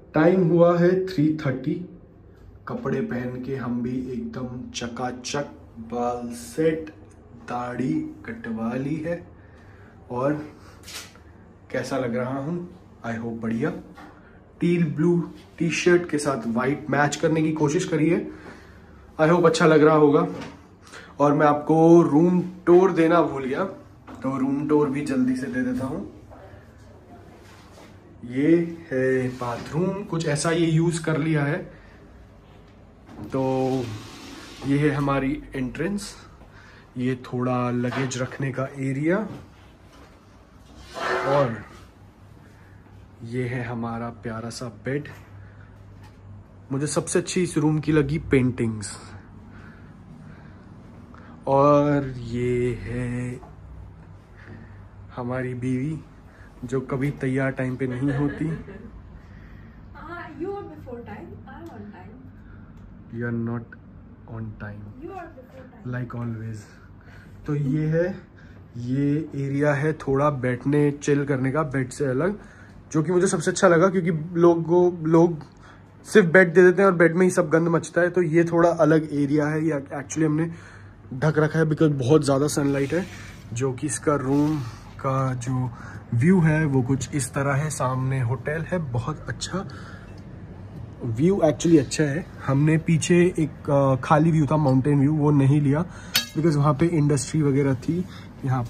Time हुआ है 3:30। कपड़े पहन के हम भी एकदम चकाचक, बाल सेट, दाढ़ी कटवा ली है। और कैसा लग रहा हूँ? आई होप बढ़िया। टील ब्लू टी शर्ट के साथ वाइट मैच करने की कोशिश करी है। आई होप अच्छा लग रहा होगा। और मैं आपको रूम टूर देना भूल गया, तो रूम टूर भी जल्दी से दे देता हूँ। ये है बाथरूम, कुछ ऐसा ये यूज कर लिया है। तो ये है हमारी एंट्रेंस, ये थोड़ा लगेज रखने का एरिया, और ये है हमारा प्यारा सा बेड। मुझे सबसे अच्छी इस रूम की लगी पेंटिंग्स। और ये है हमारी बीवी, जो कभी तैयार टाइम पे नहीं होती। You are before time, I am on time. You are not on time. You are before time. Like always. तो ये है, ये एरिया है थोड़ा बैठने चिल करने का, बेड से अलग, जो कि मुझे सबसे अच्छा लगा, क्योंकि लोग सिर्फ बेड दे देते हैं और बेड में ही सब गंद मचता है। तो ये थोड़ा अलग एरिया है, ये एक्चुअली हमने ढक रखा है बिकॉज बहुत ज़्यादा सनलाइट है। जो कि इसका रूम का जो व्यू है वो कुछ इस तरह है। सामने होटल है, बहुत अच्छा व्यू, एक्चुअली अच्छा है। हमने पीछे एक खाली व्यू था, माउंटेन व्यू, वो नहीं लिया बिकॉज वहाँ पे इंडस्ट्री वगैरह थी। यहाँ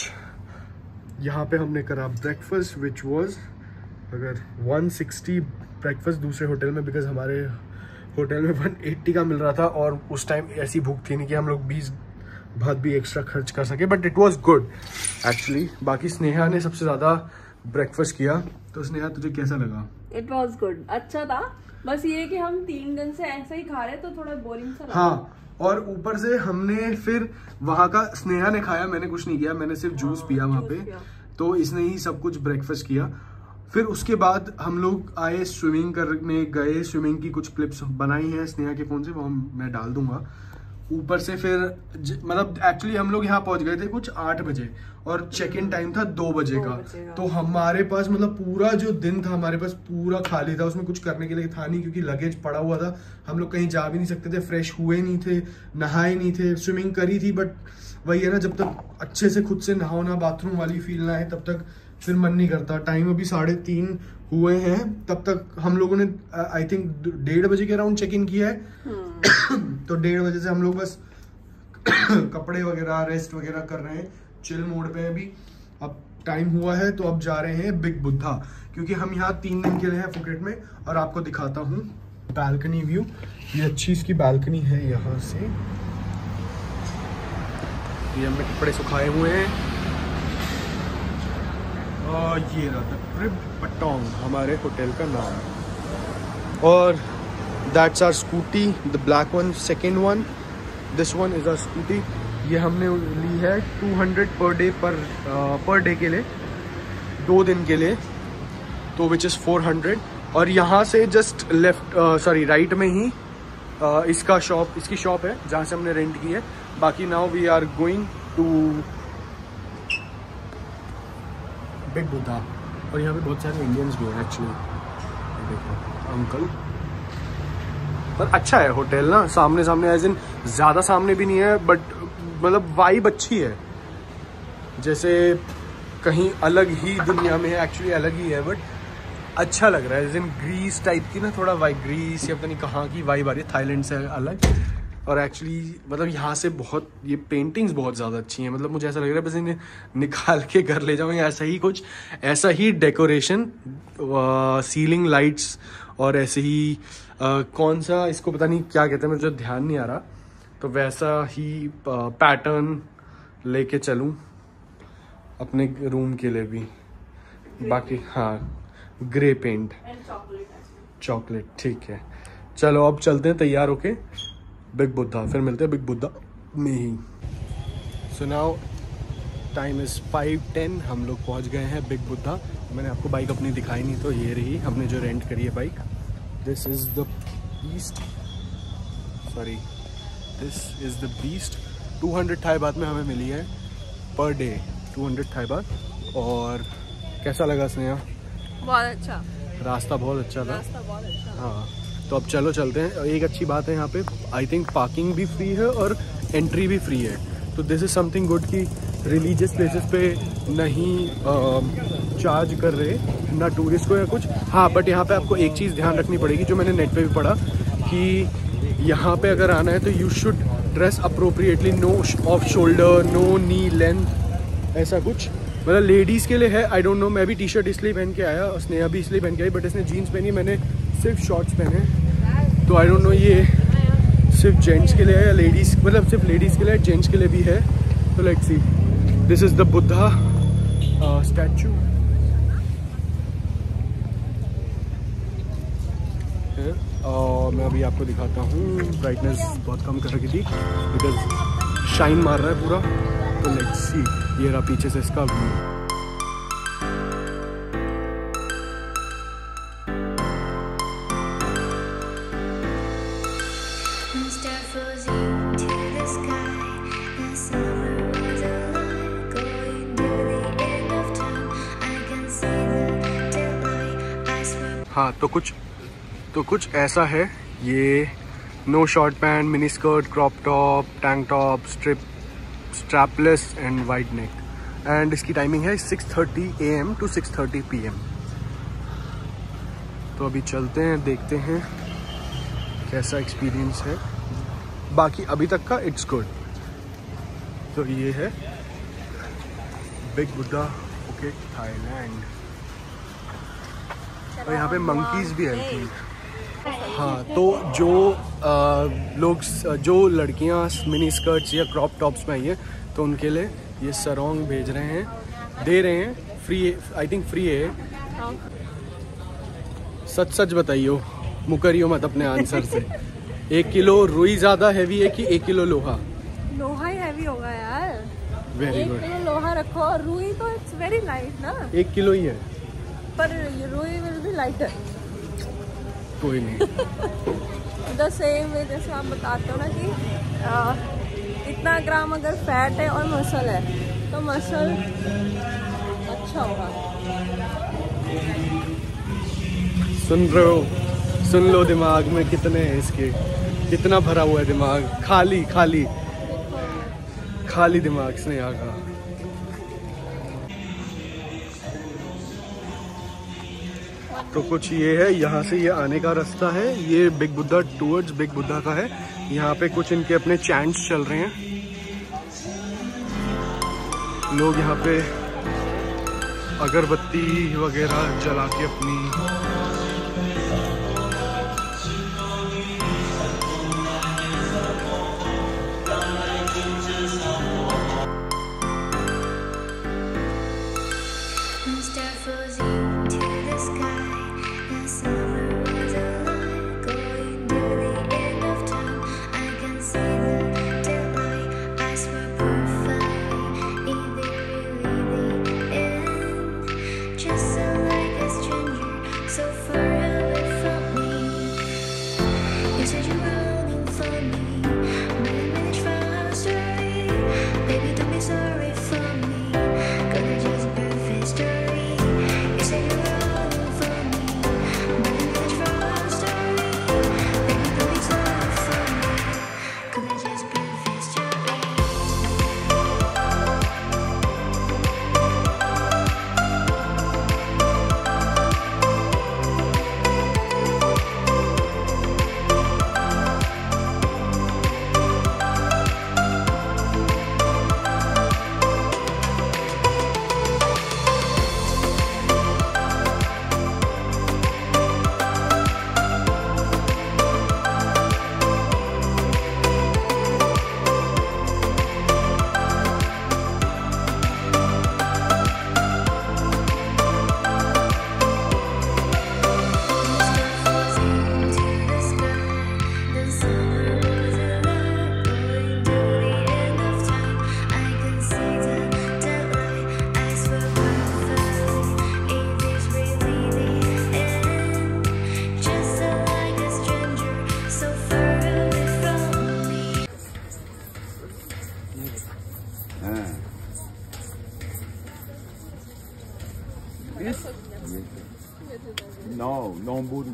पे हमने करा ब्रेकफास्ट विच वाज अगर 160 ब्रेकफास्ट दूसरे होटल में, बिकॉज हमारे होटल में 180 का मिल रहा था। और उस टाइम ऐसी भूख थी नहीं कि हम लोग 20 भात भी एक्स्ट्रा खर्च कर सके, but it was good actually. बाकी स्नेहा ने सबसे ज़्यादा ब्रेकफास्ट किया। तो स्नेहा, तुझे कैसा लगा? It was good, अच्छा था। बस ये कि हम 3 दिन से ऐसे ही खा रहे तो थोड़ा बोरिंग सा लगा। हाँ, और ऊपर से हमने फिर वहाँ का, स्नेहा ने खाया, मैंने कुछ नहीं किया, मैंने सिर्फ जूस पिया वहाँ पे। तो इसने ही सब कुछ ब्रेकफास्ट किया। फिर उसके बाद हम लोग आए, स्विमिंग करने गए। स्विमिंग की कुछ क्लिप्स बनाई हैं स्नेहा के फ़ोन से, वो मैं डाल दूंगा। ऊपर से फिर मतलब एक्चुअली हम लोग यहाँ पहुँच गए थे कुछ 8 बजे और चेक इन टाइम था 2 बजे का। तो हमारे पास मतलब पूरा जो दिन था हमारे पास पूरा खाली था, उसमें कुछ करने के लिए था नहीं, क्योंकि लगेज पड़ा हुआ था। हम लोग कहीं जा भी नहीं सकते थे, फ्रेश हुए नहीं थे, नहाए नहीं थे। स्विमिंग करी थी, बट वही है ना, जब तक अच्छे से खुद से नहाओ ना, बाथरूम वाली फील ना है, तब तक फिर मन नहीं करता। टाइम अभी 3:30 हुए हैं, तब तक हम लोगों ने आई थिंक 1:30 बजे के अराउंड चेक इन किया है। तो 1:30 बजे से हम लोग बस कपड़े वगैरह, रेस्ट वगैरह कर रहे हैं, चिल मोड पे अभी। अब टाइम हुआ है तो अब जा रहे हैं बिग बुद्धा, क्योंकि हम यहाँ 3 दिन के लिए हैं फुकेट में। और आपको दिखाता हूँ बालकनी व्यू। ये अच्छी इसकी बालकनी है यहाँ से। ये हमने कपड़े सुखाए हुए हैं। और ये रहा द क्रिब पटोंग, हमारे होटल का नाम। और that's our scooty, the black one, second one. This one is our scooty. ये हमने ली है 200 पर डे के लिए, 2 दिन के लिए, तो विच इज़ 400। और यहाँ से जस्ट राइट में ही इसकी शॉप है जहाँ से हमने रेंट की है। बाकी now we are going to big Buddha. और यहाँ पे बहुत सारे इंडियंस भी हैं एक्चुअली, देखो अंकल। पर अच्छा है होटल ना, सामने एज इन ज़्यादा सामने भी नहीं है, बट मतलब वाइब अच्छी है, जैसे कहीं अलग ही दुनिया में है। एक्चुअली अलग ही है, बट अच्छा लग रहा है। एज इन ग्रीस टाइप की ना, थोड़ा वाइब, ग्रीस या पता नहीं कहाँ की वाइब आ रही है, थाईलैंड से अलग। और एक्चुअली मतलब यहाँ से बहुत, ये पेंटिंग्स बहुत ज़्यादा अच्छी हैं। मतलब मुझे ऐसा लग रहा है बस इन्हें निकाल के घर ले जाऊँ, ऐसा ही डेकोरेशन, सीलिंग लाइट्स, और ऐसे ही कौन सा इसको पता नहीं क्या कहते हैं, मुझे ध्यान नहीं आ रहा। तो वैसा ही पैटर्न लेके चलूँ अपने रूम के लिए भी। बाकी हाँ, ग्रे पेंट, चॉकलेट, ठीक है। चलो अब चलते हैं तैयार होके बिग बुद्धा, फिर मिलते हैं बिग बुद्धा में ही। सो नाउ टाइम इज़ 5:10, हम लोग पहुंच गए हैं बिग बुद्धा। मैंने आपको बाइक अपनी दिखाई नहीं, तो ये रही हमने जो रेंट करी है bike. This is the beast. 200 Thai baht में हमें मिली है पर डे, 200 थाई बात। और कैसा लगा स्नेहा? बहुत अच्छा। रास्ता बहुत अच्छा था। रास्ता बहुत अच्छा। हाँ, तो अब चलो चलते हैं। एक अच्छी बात है यहाँ पे, आई थिंक पार्किंग भी फ्री है और एंट्री भी फ्री है, तो दिस इज़ समथिंग गुड कि रिलीजियस प्लेसेस पे नहीं चार्ज कर रहे ना टूरिस्ट को या कुछ। हाँ, बट यहाँ पे आपको एक चीज़ ध्यान रखनी पड़ेगी, जो मैंने नेट पे भी पढ़ा, कि यहाँ पे अगर आना है तो you should dress appropriately, no off shoulder, no knee length, ऐसा कुछ। मतलब लेडीज़ के लिए है, आई डोंट नो। मैं भी टी शर्ट इसलिए पहन के आया, स्नेहा भी इसलिए पहन के आई, बट इसने जीन्स पहनी, मैंने सिर्फ शॉर्ट्स पहने। तो आई डोंट नो ये सिर्फ जेंट्स के लिए है या लेडीज़, मतलब सिर्फ लेडीज़ के लिए, जेंट्स के लिए भी है। तो let's see. This is the Buddha statue. और मैं अभी आपको दिखाता हूँ, ब्राइटनेस बहुत कम कर रखी थी बिकॉज शाइन मार रहा है पूरा। तो लेट्स सी, ये रहा पीछे से इसका व्यू। हाँ, तो कुछ ऐसा है ये। No short pant, mini skirt, crop top, tank top, strapless and wide neck. And इसकी टाइमिंग है 6:30 AM to 6:30 PM। तो अभी चलते हैं, देखते हैं कैसा एक्सपीरियंस है। बाकी अभी तक का इट्स गुड। तो ये है बिग बुद्धा फुकेट, थाईलैंड। और यहाँ पे मंकीज भी है। हाँ, तो जो लोग, जो लड़कियाँ मिनी स्कर्ट्स या क्रॉप टॉप्स में आई हैं, तो उनके लिए ये सरोंग भेज रहे हैं, दे रहे हैं फ्री। आई थिंक फ्री है। सच सच बताइयो, मुकरियो मत अपने आंसर से। 1 किलो रुई ज़्यादा हैवी है कि 1 किलो लोहा? लोहा ही हैवी होगा यार। Very good. 1 किलो लोहा रखो और रुई तो इट्स वेरी लाइट ना। 1 किलो ही है, पर रुई विल बी लाइटर। कोई नहीं। द सेम वे जैसे आप बताते हो ना कि इतना ग्राम अगर फैट है और मसल है तो मसल अच्छा होगा। सुन रहे हो? सुन लो दिमाग में कितने हैं इसके, कितना भरा हुआ है दिमाग। खाली खाली खाली दिमाग स्नेहा का। तो कुछ ये है, यहाँ से ये आने का रास्ता है। ये big Buddha towards big Buddha का है। यहाँ पे कुछ इनके अपने चैंट्स चल रहे हैं। लोग यहाँ पे अगरबत्ती वगैरह जला के अपनी Just so like a stranger, so far No, no bun.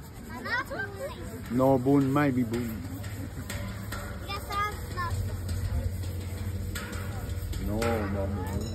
No bun, maybe bun. No, no bun.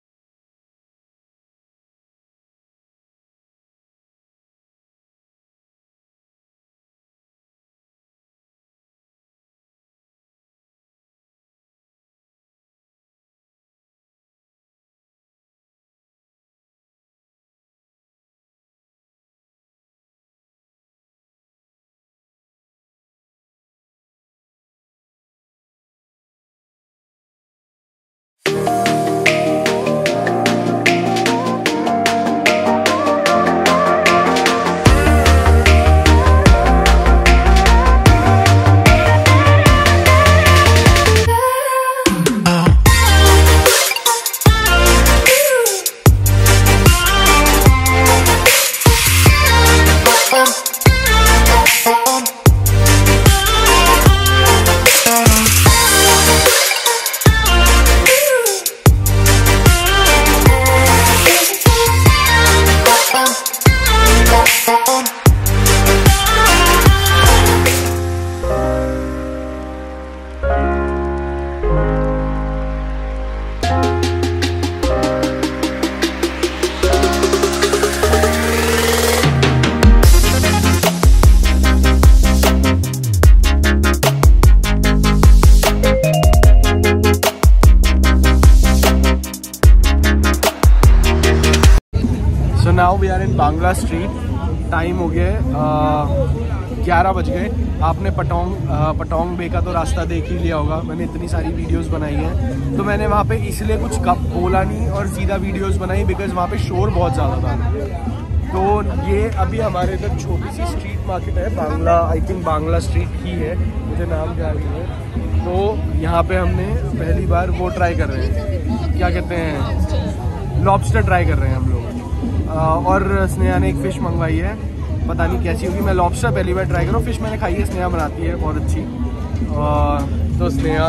Now we are in Bangla street. Time हो गया 11 बज गए। आपने पटोंग बे का तो रास्ता देख ही लिया होगा, मैंने इतनी सारी वीडियोस बनाई हैं। तो मैंने वहाँ पे इसलिए कुछ बोला नहीं और सीधा वीडियोस बनाई बिकॉज वहाँ पे शोर बहुत ज़्यादा था। तो ये अभी हमारे इधर छोटी सी स्ट्रीट मार्केट है, Bangla, I think Bangla street ही है, मुझे नाम याद नहीं है। तो यहाँ पे हमने पहली बार वो ट्राई कर रहे हैं, क्या कहते हैं, लॉबस्टर ट्राई कर रहे हैं हम लोग। और स्नेहा ने एक फ़िश मंगवाई है, पता नहीं कैसी होगी। मैं लॉबस्टर पहली बार ट्राई कर रहा हूँ, फ़िश मैंने खाई है, स्नेहा बनाती है बहुत अच्छी। तो स्नेहा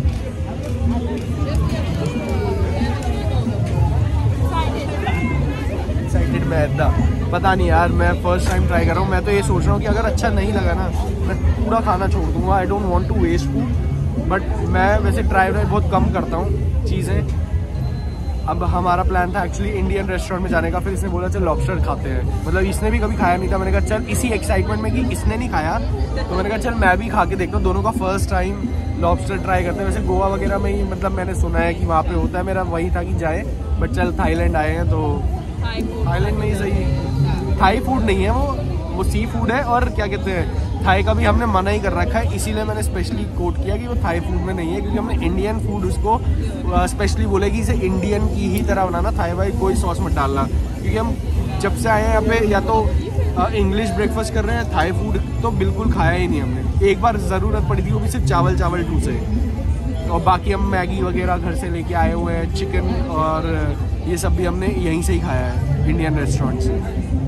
एक्साइटेड मैं इतना पता नहीं यार, मैं फर्स्ट टाइम ट्राई कर रहा हूँ। मैं तो ये सोच रहा हूँ कि अगर अच्छा नहीं लगा ना मैं पूरा खाना छोड़ दूँगा। I don't want to waste food, but मैं वैसे ट्राई बहुत कम करता हूँ चीज़ें। अब हमारा प्लान था एक्चुअली इंडियन रेस्टोरेंट में जाने का, फिर इसने बोला चल लॉबस्टर खाते हैं। मतलब इसने भी कभी खाया नहीं था, मैंने कहा चल इसी एक्साइटमेंट में कि इसने नहीं खाया तो मैंने कहा चल मैं भी खा के देखता हूँ। दोनों का फर्स्ट टाइम लॉबस्टर ट्राई करते हैं। वैसे गोवा वगैरह में ही मतलब मैंने सुना है कि वहाँ पे होता है, मेरा वही था कि जाए, बट चल थाईलैंड आए हैं तो थाईलैंड में ही सही। थाई फूड नहीं है वो सी फूड है। और क्या कहते हैं, थाई का भी हमने मना ही कर रखा है, इसीलिए मैंने स्पेशली कोट किया कि वो थाई फूड में नहीं है, क्योंकि हमने इंडियन फूड उसको स्पेशली बोले कि इसे इंडियन की ही तरह बनाना, थाई वाई कोई सॉस मत डालना। क्योंकि हम जब से आए हैं यहाँ पे या तो इंग्लिश ब्रेकफास्ट कर रहे हैं, थाई फूड तो बिल्कुल खाया ही नहीं हमने। एक बार ज़रूरत पड़ी थी, वो भी सिर्फ चावल ठूसे, और बाकी हम मैगी वगैरह घर से लेके आए हुए हैं, चिकन और ये सब भी हमने यहीं से ही खाया है इंडियन रेस्टोरेंट से।